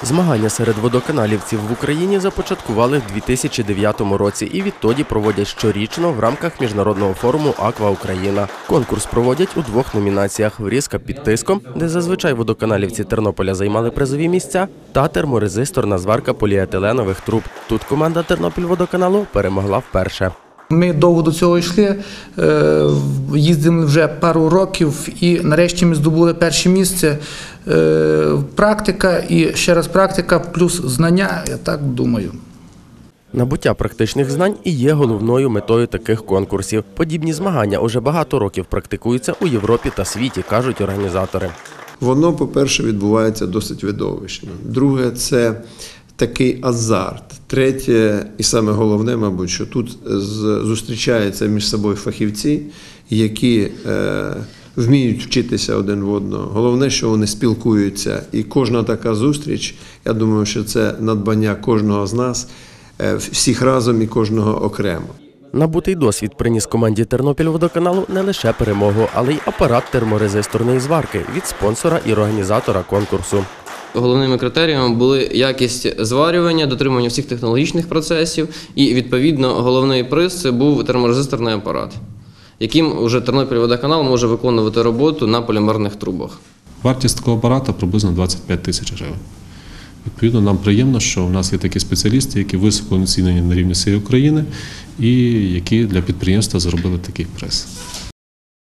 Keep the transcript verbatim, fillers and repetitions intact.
Змагання серед водоканалівців в Україні започаткували в дві тисячі дев'ятому році і відтоді проводять щорічно в рамках міжнародного форуму «Аква Україна». Конкурс проводять у двох номінаціях – «Врізка під тиском», де зазвичай водоканалівці Тернополя займали призові місця, та терморезисторна зварка поліетиленових труб. Тут команда Тернопільводоканалу перемогла вперше. Ми довго до цього йшли, їздили вже пару років і нарешті ми здобули перше місце. Практика і ще раз практика плюс знання, я так думаю. Набуття практичних знань і є головною метою таких конкурсів. Подібні змагання уже багато років практикуються у Європі та світі, кажуть організатори. Воно, по-перше, відбувається досить видовищно. Друге – це такий азарт. Третє, і саме головне, мабуть, що тут зустрічаються між собою фахівці, які е, вміють вчитися один в одного. Головне, що вони спілкуються. І кожна така зустріч, я думаю, що це надбання кожного з нас, е, всіх разом і кожного окремо. Набутий досвід приніс команді Тернопільводоканалу не лише перемогу, але й апарат терморезисторної зварки від спонсора і організатора конкурсу. Головними критеріями були якість зварювання, дотримання всіх технологічних процесів і, відповідно, головний приз – це був терморезисторний апарат, яким уже Тернопільводоканал може виконувати роботу на полімерних трубах. Вартість такого апарата приблизно двадцять п'ять тисяч гривень. Відповідно, нам приємно, що у нас є такі спеціалісти, які високо оцінені на рівні всієї України і які для підприємства зробили такий приз.